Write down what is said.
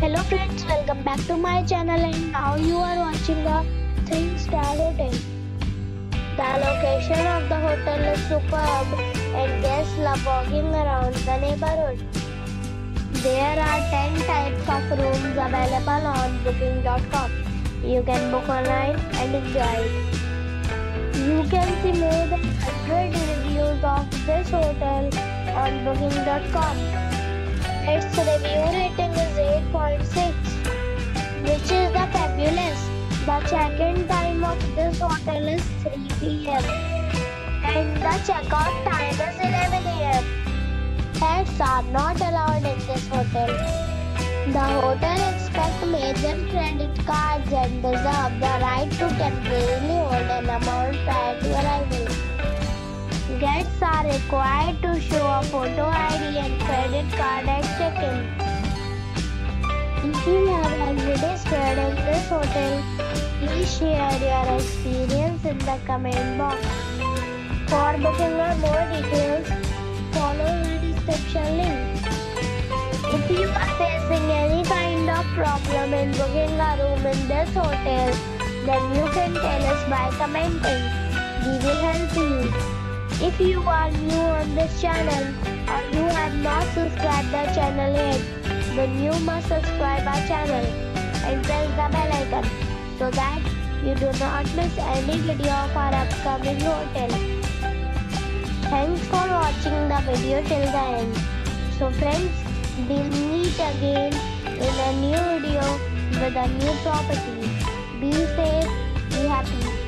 Hello friends, welcome back to my channel and now you are watching a 3-star hotel. The location of the hotel is superb and guests love walking around the neighborhood. There are 10 types of rooms available on booking.com. You can book online and enjoy it. You can see more than 100 reviews of this hotel on booking.com. Its review rating is 8.6, which is the fabulous. The check-in time of this hotel is 3 p.m. and the check-out time is 11 a.m. Pets are not allowed in this hotel. The hotel expects major credit cards and reserves the right to temporarily hold an amount prior to arrival. Guests are required to show a photo ID and credit card at check-in. If you have already stayed in this hotel, please share your experience in the comment box. For booking or more details, follow the description link. If you are facing any kind of problem in booking a room in this hotel, then you can tell us by commenting. We will help you. If you are new on this channel or you have not subscribed the channel yet, then you must subscribe our channel and press the bell icon so that you do not miss any video of our upcoming hotel. Thanks for watching the video till the end. So friends, we'll meet again in a new video with a new property. Be safe, be happy.